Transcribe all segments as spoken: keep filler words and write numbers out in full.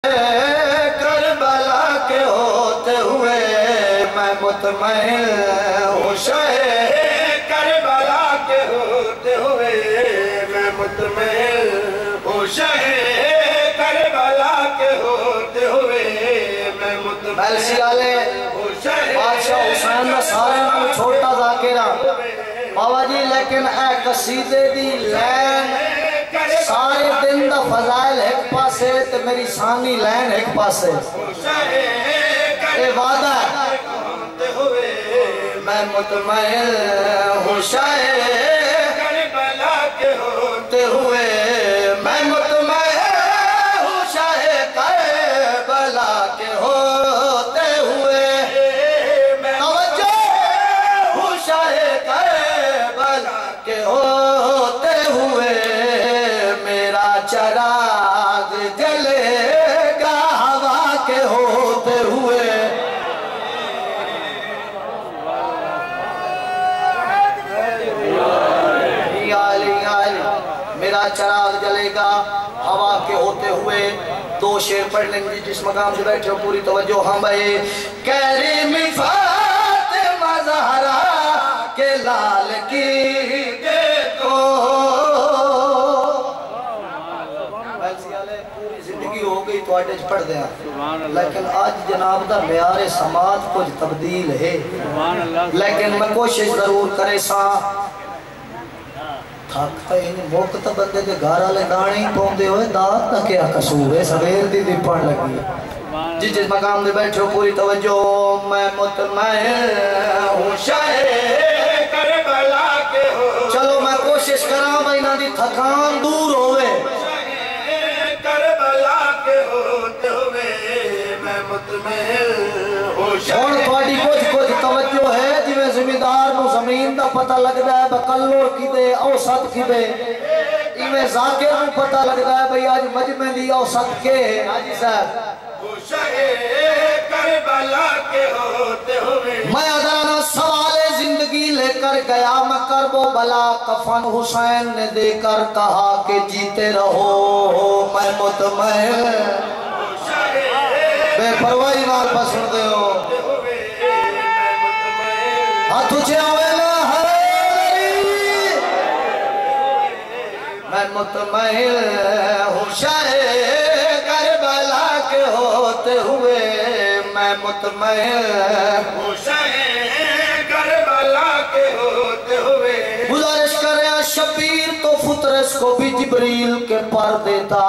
کربلا کے ہوتے ہوئے میں مطمئن ہوں شاہ کربلا کے ہوتے ہوئے میں مطمئن ہوں شاہ کربلا کے ہوتے ہوئے میں مطمئن بیلسی آلے بادشاہ حسین میں سارے نام چھوٹا ذاکرہ بابا جی لیکن اے قصیدے دی لین سارے دن دا فضائل ایک پاسے تے میری سانی لین ایک پاسے اے وعدہ ہے میں مطمئن ہوں شاہ کربلا کے ہوتے ہوئے میں مطمئن ہوں شاہ کربلا کے ہوتے ہوئے توجہ ہوں شاہ کربلا کے ہوتے ہوئے چراغ جلے گا ہوا کے ہوتے ہوئے میرا چراغ جلے گا ہوا کے ہوتے ہوئے دو شعر پڑھ لیں گے جس مقام سے بیٹھے ہو پوری توجہ ہم بھائی کریم فاطمہ زہرا کے لال کی دیکھو ہو گئی تو آٹے پڑھ دیا لیکن آج جناب دا معیار سماعت کچھ تبدیل ہے لیکن میں کوشش ضرور کرے سا تھاکتا ہی نہیں موقع بندے دے گھارا لے گانے پوندے ہوئے دات نہ کیا قصور ہے سویر دی دی پڑھ لگی جس جس مقام دے بیٹھو پوری توجہ میں مطمئن ہوں شاہ کربلا کے ہو چلو میں کوشش کراں بھائی نہ دی تھکان دور ہوئے اور تھوڑی کچھ کچھ توجہ ہے جی میں زمیندار نو زمین دا پتہ لگ رہا ہے بکلور کی دے اوسط کی دے ایویں ذاکر نو پتہ لگ رہا ہے بھئی آج مجمع دی اوسط کے ہے آجی صاحب میں ادانا سوال زندگی لے کر گیا میں کرب و بلا کفن حسین نے دے کر کہا کہ جیتے رہو میں مطمئن بے پروائی نال پسند دے ہو ہاتھ اچھے ہوئے نا ہری میں مطمئن ہوں شاہ کربلا کے ہوتے ہوئے میں مطمئن ہوں شاہ کربلا کے ہوتے ہوئے گزارش کرے شبیر تو فطرس کو بھی جبریل کے پر دیتا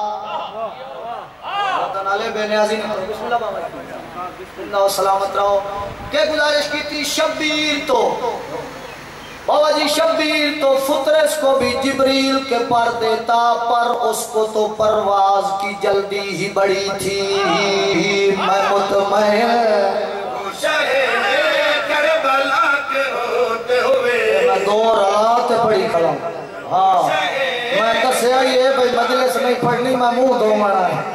نالے بے نیازی نے بسم اللہ بابا بسم اللہ و سلامت رہو کہ گزارش کی تھی شبیر تو بابا جی شبیر تو فطرس کو بھی جبریل کے پر دیتا پر اس کو تو پرواز کی جلدی ہی بڑی تھی میں مطمئن کربلا کے ہوتے ہوئے میں دو رات پڑی کھڑا ہاں میں کسے آئی ہے بھئی مجلس نہیں پڑھنی میں منہ دو مرا ہے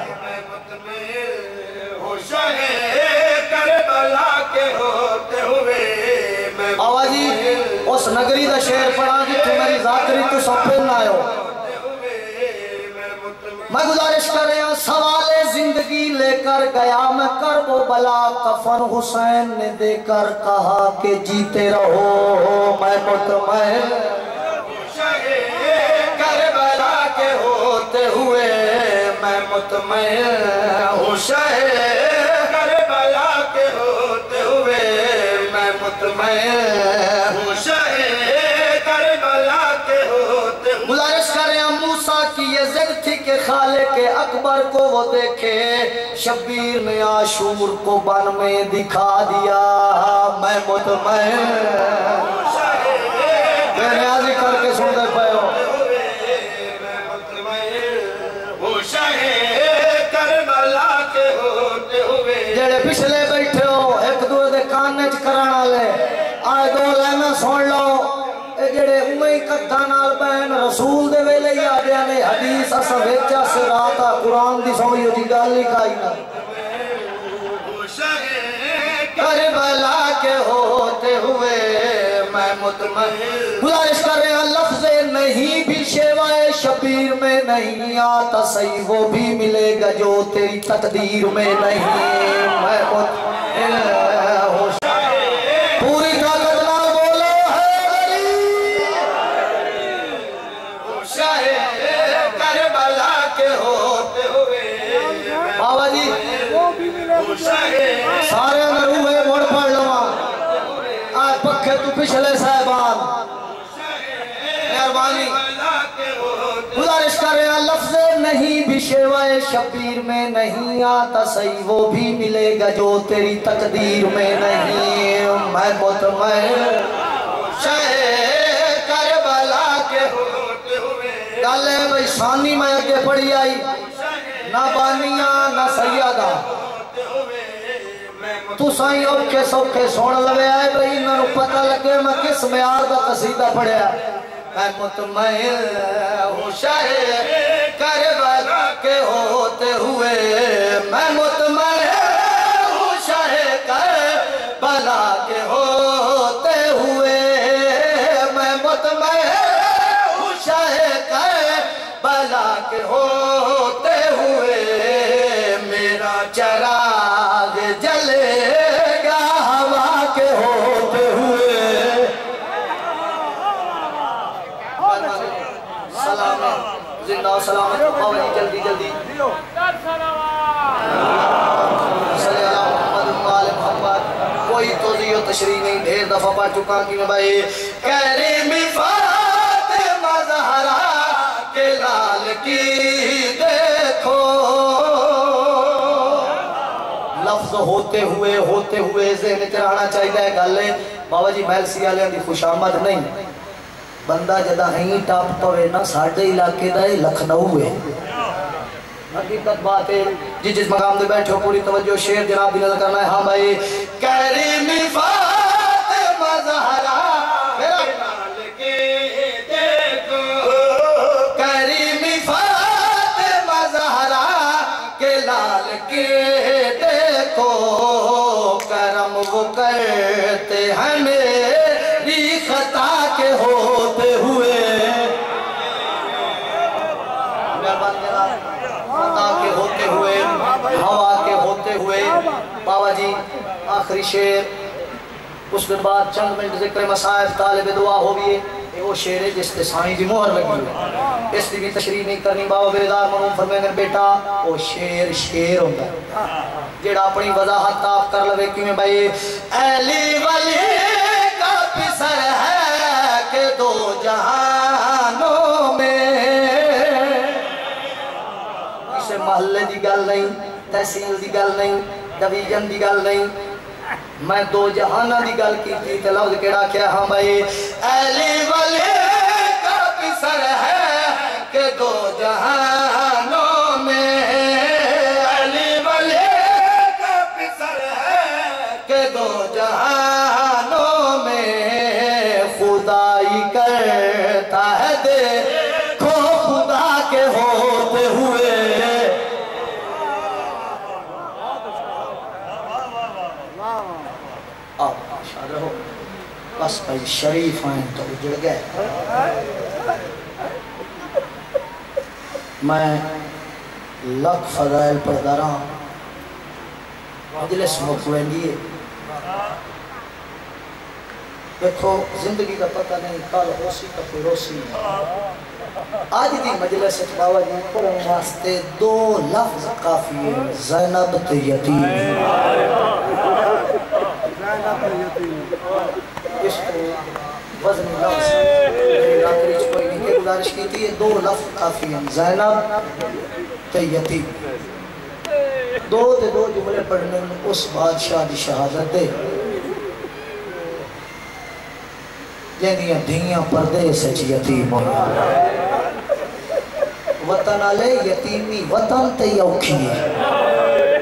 کربلا کے ہوتے ہوئے آوازی اس نگری دا شہر پڑھا جی تو میری ذاکری تو سپن نہ آئے ہو میں گزارش کر رہا سوال زندگی لے کر گیا میں کرب و بلا کفن حسین نے دے کر کہا کہ جیتے رہو میں مطمئن کربلا کے ہوتے ہوئے میں مطمئن ہوں شاہ کربلا کے ہوتے ہوئے میں مطمئن ہوں شاہ کربلا کے ہوتے ہوئے گزارش کریں موسیٰ کی یہ ضد تھی کہ خالق اکبر کو وہ دیکھے شبیر نے عاشور کو بن میں دکھا دیا میں مطمئن میں نیازی کر کے سن دے پائے ہو جڑے پچھلے بیٹھے ہو ایک دو دے کانچ کرانا لے آئے دو لینا سن لو اے جڑے امہی کتھانال بین رسول دے ویلے ہی آدھے نے حدیث اسا ویچا سے راتا قرآن دی سوئی ہوتی گالی کھائی نا کربلا کے ہوتے ہوئے میں مطمئن گزارش کر رہے ہیں لفظ نہیں بھی شیوائے شبیر میں نہیں آتا صحیح وہ بھی ملے گا جو تیری تقدیر میں نہیں میں مطمئن ہوں پوری طاقت نہ بولو ہے شاہ کربلا کے ہوتے ہوئے بابا جی سارے اگر ہوئے موڑ پڑھ لو آج پکھے تو پچھلے صاحبان مہربانی گزارش کر رہے ہیں لفظ نہیں بھی شیوہ شبیر میں نہیں آتا صحیح وہ بھی ملے گا جو تیری تقدیر میں نہیں میں مطمئن شاہ کربلا کے ہوتے ہوئے گالے بھائی ثانی میں آگے پڑھی آئی نہ بانیاں نہ سیادہ تو سائیں اوکے سوکے سوڑ لگے آئے بھئی انہوں پتہ لگے میں کس معیار دا قصیدہ پڑھیا میں مطمئن ہوں شاہ کربلا کے ہوتے ہوئے میں مطمئن ہوں شاہ کربلا کے ہوتے ہوئے میں مطمئن ہوں شاہ کربلا کے ہوتے ہوئے میرا چراغ جلے گا ہوا کے ہوتے ہوئے زندہ و سلامت آوانی جلدی جلدی صلی اللہ محمد و محمد کوئی توضیح و تشریح نہیں ڈھیر دفعہ پا چکا کہ میں بھائی کریم فاطمہ زہرا کے لال کی دیکھو لفظ ہوتے ہوئے ہوتے ہوئے ذہن چرانا چاہیے گالے بابا جی محل سیالیاں دی خوش آمد نہیں بندہ جدہ ہی ٹاپ پوے نا ساڑھے علاقے دائے لکھنؤ ہے حقیقت بات ہے جی جس مقام دے بیٹھے ہو پوری توجہ شیر جناب بھی نظر کرنا ہے ہاں بھائی کریم فاطمہ زہرا میرا لال کے دیکھو کریم فاطمہ زہرا کے لال کے دیکھو کرم وہ کرتے ہیں میری خطا کے ہوتے ہوئے خطا کے ہوتے ہوئے ہوا کے ہوتے ہوئے بابا جی آخری شیر اس کے بعد چند منٹ ذکر مسائب طالب دعا ہو بھی ہے وہ شیر ہے جس کے سائیں جی مہر لگی ہے اس بھی تشریح نہیں کرنی بابا بیدار مرحوم فرمائیں گے بیٹا وہ شیر شیر ہوتا ہے جیڑا اپنی وضاحت آپ کر لوے کیوں میں بھائی علی ولی کا پسر ہے کہ دو جہانوں میں اسے محلے دی گل نہیں تحصیل دی گل نہیں ڈویژن دی گل نہیں میں دو جہانہ دی گل کی تھی کہ لفظ کیڑا کیا ہاں بھائی علی ولی کا پسر ہے کہ دو جہانوں میں علی ولی کا پسر ہے کہ دو جہانوں میں خدائی کرتا ہے دیکھو خدا کے ہوتے ہوئے آپ شاہ رہو بس بھائی شریف آئیں تو اجڑ گئے میں لکھ فضائل پر دراں مجلس مکوین دیئے دیکھو زندگی کا پتہ نہیں کل ہوسی کا پھر ہوسی آج دی مجلس بابا جی پڑھنے واسطے دو لفظ کافی ہیں زینب تے یتیم اس کو وزن لفظ میری آخری کوئی نہیں کہ گزارش کی تھی یہ دو لفظ کافی ہیں زینب تے یتیم دو تے دو جملے پڑھنے میں اس بادشاہ دی شہادت دے جنیاں دھیاں پردے سے یتیم ہونا وطن آلے یتیمی وطن تے یوکھی ہے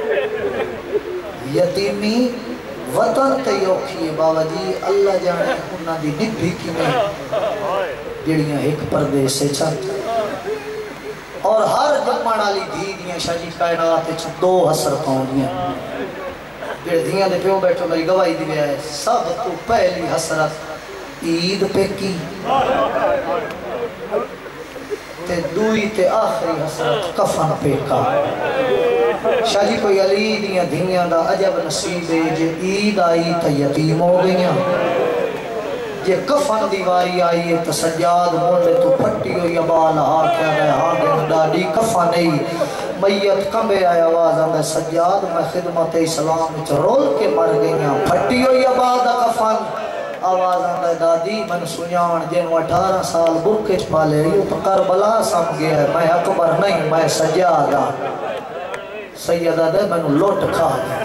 یتیمی وطن تے یوکھی ہے بابا جی اللہ جانے انہاں دی نبھی کی نہیں جڑیاں ایک پردے سے چاہتا اور ہر جمعن آلی دھی دیاں شاجی کائنات دو حسر پاؤنیاں جڑے دھیاں دے پیوں بیٹھو میری گواہی دی گیا ہے سب تو پہلی حسرت عید پہ کی تے دوئی تے آخری حسرت کفن پیکا شاہ جی کوئی علی دیاں دھیاں دا عجب نصیب ہے جے عید آئی تا یتیم ہو گئیاں جے کفن دیواری آئی ہے تا سجاد مولے تو پھٹی ہوئی بال آکھیا گئے آگے ڈاڈی کفن نہیں میت کمبے آئے آواز آندھے سجاد میں خدمت اسلام وچ رول کے مر گئیاں پھٹی ہوئی بال دا کفن آواز آندھے دادی من سنیان جنو اٹھارہ سال برکے چھپا لے رہی ہوں تو کربلا سم گیا ہے میں اکبر نہیں میں سجادہ سیدہ دے میں نے لوٹ کھا گیا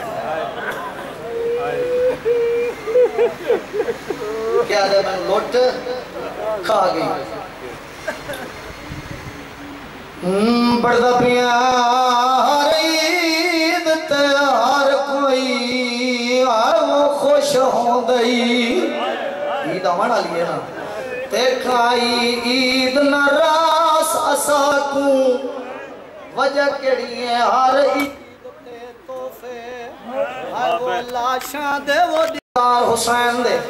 کیا دے میں نے لوٹ کھا گئی بڑھدا پیار عید تیار کوئی آؤ خوش ہوں گئی عید آمانا لیے نا دیکھائی عید نہ راس اسا کو وجہ کیڑی ہے ہر عید تے توفے ہر وہ لاشاں دے وہ دیدار حسین دے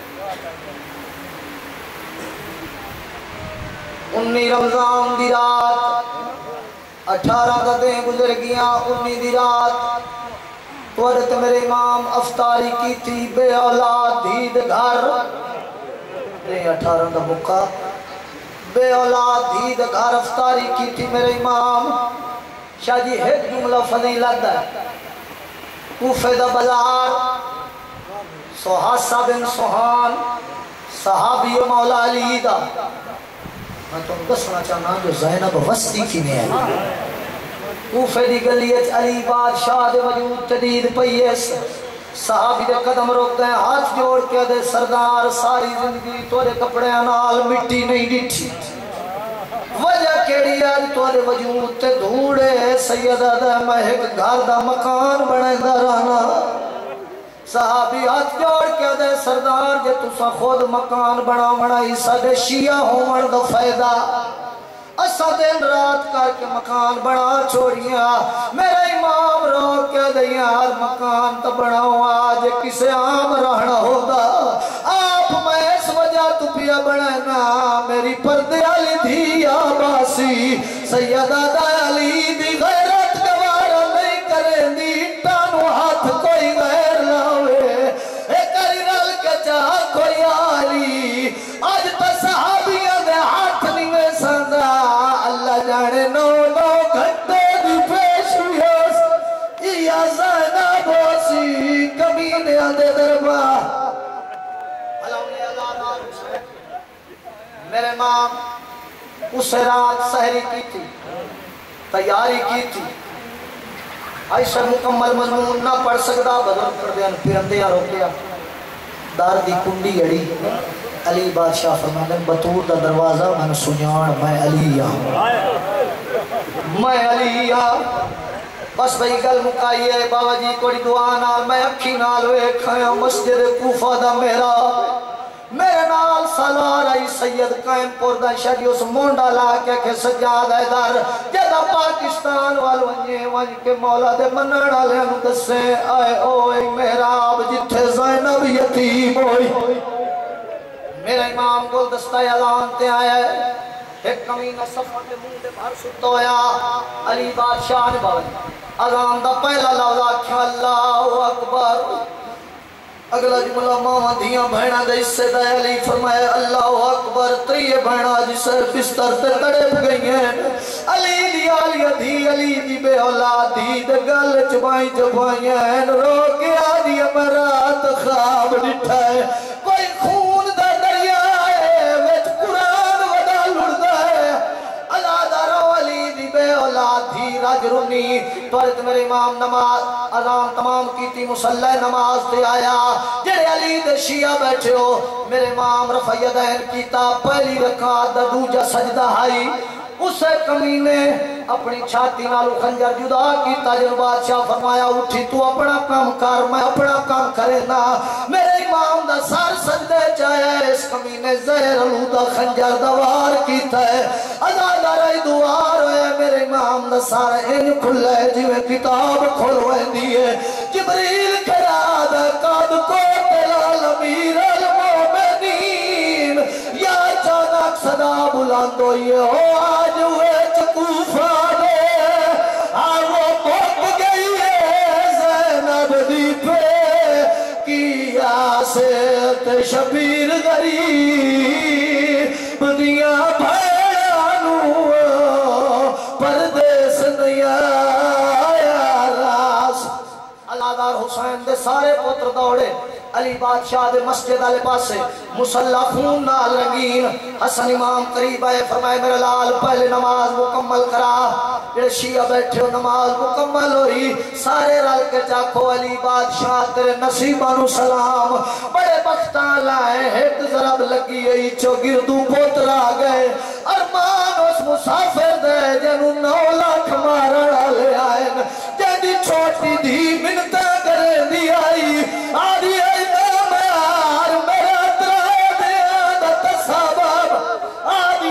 انی رمضان دی رات اٹھارہ گدیں گزر گیاں انی دی رات توڑت میرے امام افطاری کی تھی بے اولاد دید گھر نہیں اٹھارہ کا مکہ بے اولاد دید گھر افطاری کی تھی میرے امام شاہ جی ایک جملہ فضیلت ہے کوفہ دا بلار سوحاسہ بن سوحان صحابی مولا علی دا میں تم دسنا چاہنا جو زینب وسطی کی میں ہے کوفے دی گلیت علی بادشاہ دے وجود تدید پیس صحابی دے قدم روک دیں ہاتھ جوڑ کے دے سردار ساری زندگی توڑے کپڑے انال مٹی نہیں ڈٹھی وجہ کیڑی آج توڑے وجود تے دھوڑے سیدہ دے میں ایک گھر دا مکان بنے دا رہنا صحابی ہاتھ جوڑ کے دے سردار جے تسا خود مکان بنا بنائی سادے شیعہ ہومن دا فائدہ اسا دن رات کر کے مکان بنا چھوڑیاں میرے امام رو کے دے یار مکان تا بناؤں آج کسے عام رہنا ہوگا آپ میں اس وجہ تو پیا بنانا میری پردے علی دھی آباسی سیدہ دا علی دی غیرت گوارا نہیں کریں دی ٹانو ہاتھ کوئی غیر لاوے ایک علی رل کے چاہ کوئی آلی آج تا صحابیاں دے ہاتھ نہیں میں سندہ اللہ جانے نو نو گھنٹے دی پیش ہوئیس یا زینہ بوسی کمینے آدھے دربا میرے امام اس رات سحری کی تھی تیاری کی تھی ایسا مکمل مضمون نہ پڑھ سکتا بدل کر دیا پھر اندیا روکیا دار دی کنڈی اڑی علی بادشاہ فرمانے بطور دا دروازہ میں سنیان میں علی آؤں میں علی آؤں بس بھئی گل مکائیے بابا جی کوڑی دعا نال میں اکھی نال ہوئے کھایا مسجد کوفہ دا میرا میرے نال سالار آئی سید قائم پوردہ شاہی اس مونڈا لا کے کہ سجاد ہے در جدہ پاکستان والونجے ونج کے مولا دے منڑا لے ہم دسے آئے اوئے محراب جتھے زینب یتیم ہوئی میرے امام گل دستہ اعلان تے آیا ہے ایک کمینہ صفحہ کے منہ دے بھر سکتا ہویا علی بادشاہ نے باوی اذان دا پہلا لولا کیا اللہ اکبر اگلا جملہ ماما دیاں بھینا دے اس سے دے علی فرمائے اللہ اکبر تریے بھینا جسے بستر تے تڑپ گئی ہیں علی دی آلی دی علی دی بے اولاد دی دے گل چبائیں چبائیں ہیں رو کے آدھی امرات خواب ڈٹھا ہے کوئی خون دا دریا ہے ویچ قرآن ودا لڑدا ہے اللہ دارو علی دی بے اولاد دی راج رونی توارت میرے امام نماز اذان تمام کی تھی مسلح نماز تے آیا جڑے علی دے شیعہ بیٹھے ہو میرے امام رفع یدین کیتا پہلی رکعت دا دوجا سجدہ آئی اسے کمینے اپنی چھاتی نالو خنجر جدا کیتا جو بادشاہ فرمایا اٹھی تو اپنا کام کر میں اپنا کام کرے نا میرے امام دا سار سجدے چاہے اس کمینے زہر علودہ خنجر دوار کیتا ہے ازادہ رہی دوار ہوئے میرے امام دا سار ان کھلے جویں کتاب کھلوے دیئے جبریل کرا دا قاد کو تلال امیر المومنین یا چانک صدا بلند ہوئی ہو آج ہوئے چکوفہ دے آج وہ پک گئی ہے زینب دی پہ کیا سیت شبیر غریب دیا بھیڑانو پردیس نیا راس علادار حسین دے سارے پتر دوڑے علی بادشاہ دے مسجد آلے پاسے مسلح خون نال رنگین حسن امام قریب آئے فرمائے میرے لال پہلے نماز مکمل کرا جڑے شیعہ بیٹھے ہو نماز مکمل ہوئی سارے رل کے جاکھو علی بادشاہ تیرے نصیبانو سلام بڑے بختان لائے ایک ضرب لگی ہے چو گردو پوتر آگئے ارمان اس مسافر دے جنو نو لاکھ مارا لے آئے جیدی چھوٹی دی منتہ کرے دی آئی آدھی آئی نامار میرا درہ دیا دتا سبب آدھی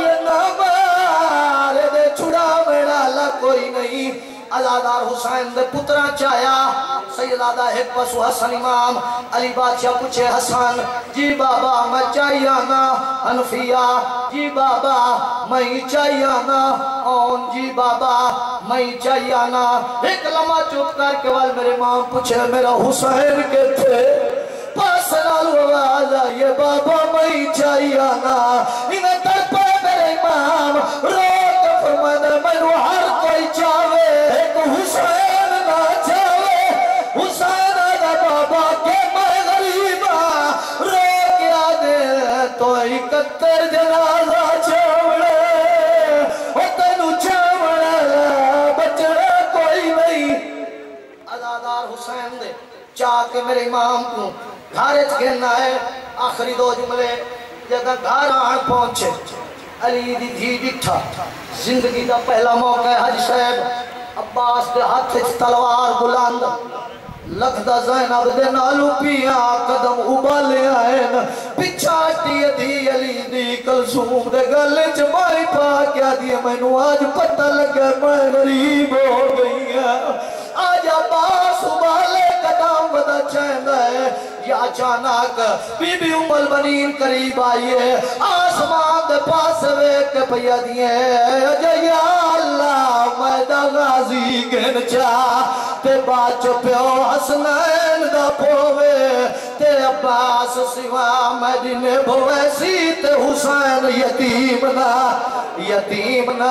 نامار دے چھڑا میرا اللہ کوئی نہیں علادار حسین دے پترہ چایا سیدادہ ایک پسو حسن امام علی بادشاہ پوچھے حسن جی بابا میں چاہیے نا حنفیہ جی بابا میں چاہیے نا اون جی بابا میں چاہیے نا ایک لمحہ چپ کر کے وال میرے امام پوچھے میرا حسین کے تھے پاس نالو آجا یہ بابا میں چاہیے نا انہیں ترپا میرے امام روک فرمانا میں ہر کوئی چاہے ایک حسین نہ چاہے حسین آجا بابا کہ میں غریبا روک آجے تو اکتر جنازہ چاوڑے اور تینو چاوڑے بچڑے کوئی نہیں علادار حسین دے چاہ کے میرے امام کو گھارت گھرنا ہے آخری دو جملے جگہ گھار آن پہنچے علی دی دھی ڈٹھا زندگی دا پہلا موقع ہے حج صاحب عباس دے ہاتھ تلوار بلند لکھدہ زینب دے نالو پیا قدم ابالے آئین پچھاٹی دی علی دی کلثوم دے گلے چمائی پا کیا دیا میں نو آج پتہ لگا میں غریب ہو گئی آج عباس ابالے قدم بدا چہندہ ہے یا اچانک بی بی ام البنین قریب آئیے آسمان دے پاس ویک کے پیا دیئے یا اللہ میدہ غازی گن چاہ تے باچو پیو حسنین دا پوے تے عباس سوا مدینے بھویسی تے حسین یتیمنا یتیمنا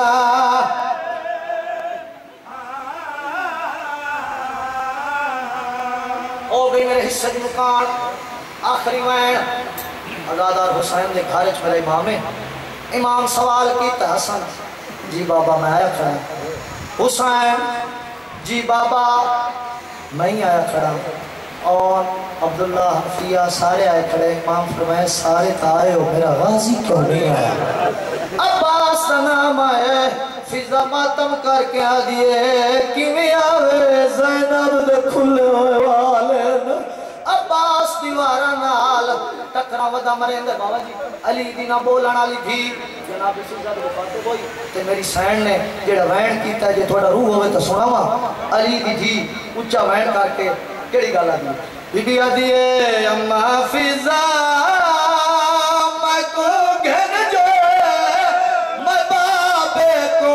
ہو گئی میرے حصہ کی مکان آخری وین علادار حسین نے گھارج میرے امام امام سوال کیتا حسن جی بابا میں آیا کھڑا حسین جی بابا میں ہی آیا کھڑا اور عبداللہ حنفیہ سارے آئے کھڑے امام فرمائے سارے تا آئے ہو میرا غازی کیوں نہیں آیا عباس کا نام آئے فضا ماتم کر کے آ دیئے کیویں آوے زینب دے کھلے ہوئے والین عباس دیوارا نال ٹکرا ودا مرین دے بابا جی علی دینا بولن علی بھی جناب سیزہ دے بفاتے کوئی تے میری سین نے جیڑا وین کیتا ہے جے تھوڑا روح ہوئے تو سنا ماں علی دی جی اچھا وین کر کے کیڑی گالا دی بی بی آدھیے اما فضا میں کو گھن جو میں بابے کو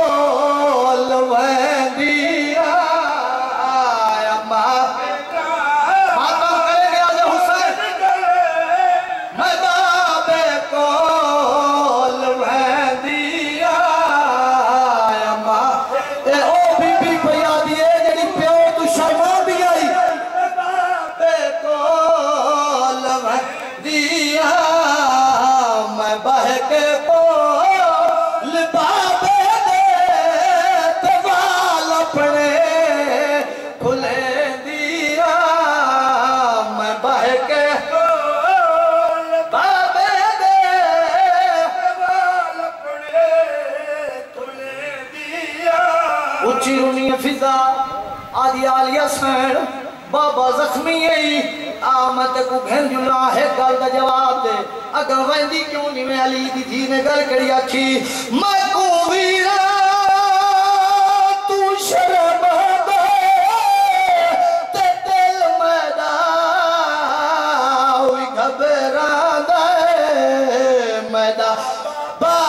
لوین دیا اما ماتم کرے گے آج حسین میں بابے کو لوین دیا اما اے او بی بی پیا دیئے جنی پیو تو شرما بھی آئی بابے کو لوین دیا میں بہ کے بول بابے دے توال اپنے کھلے دیا میں بہ کے بول بابے دے توال اپنے کھلے دیا اچھی رونی فضا آدھی آلیہ سین بابا زخمی ہے آمد کو گھن جلا ہے گل دا جواب دے اگر ویندی کیوں نہیں میں علی دی جی نے گل کری آکھی میں کو ویرا تو شرم دے تے دل میدا ہوئی گھبرا دے میدا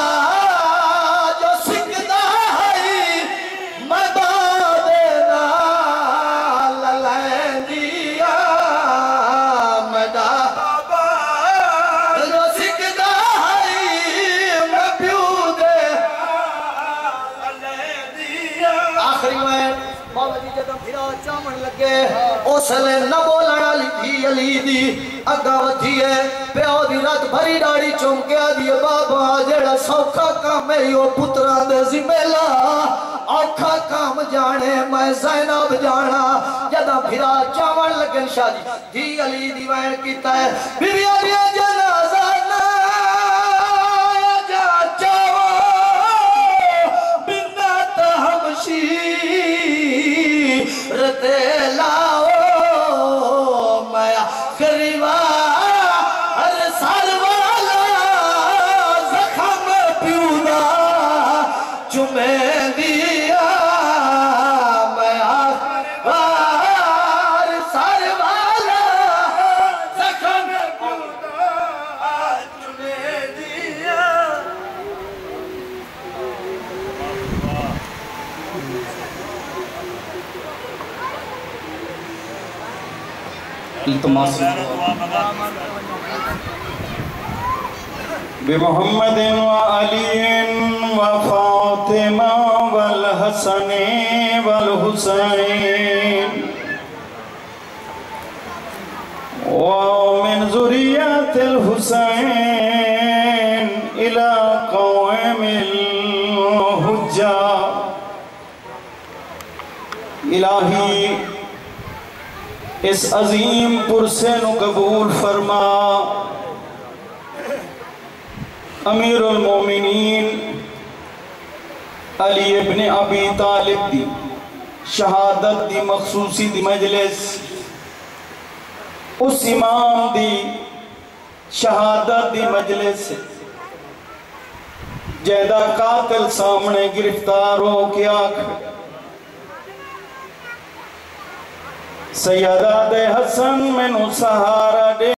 جدہ پھرا چامن لگے اس لئے نہ بولنا لی تھی علی دی اگا وتھی ہے پیو دی رات بھری ڈاڑی چونکے آدھی بابا جڑا سوکھا کام ہے یو پتران دے زمیلہ آکھا کام جانے میں زینب جانا جدہ پھرا چامن لگن شادی دی علی دی وین کیتا ہے بی بی آبیا جنازہ نا جا چاو بنات ہمشی رتے لاؤ میں آخریوہ ہر سال والا زخم پیونا چمیں دیا میں آخریوہ ہر سال والا زخم پیونا چمیں دیا التماس بمحمد وعلی وفاطمہ والحسن والحسین ومن ذریات الحسین الى قوم الحجہ الہی اس عظیم پرسے نو قبول فرما امیر المومنین علی ابن ابی طالب دی شہادت دی مخصوصی دی مجلس اس امام دی شہادت دی مجلس جیدہ قاتل سامنے گرفتار ہو کے آکھ سیدہ دے حسن میں نو سہارا دے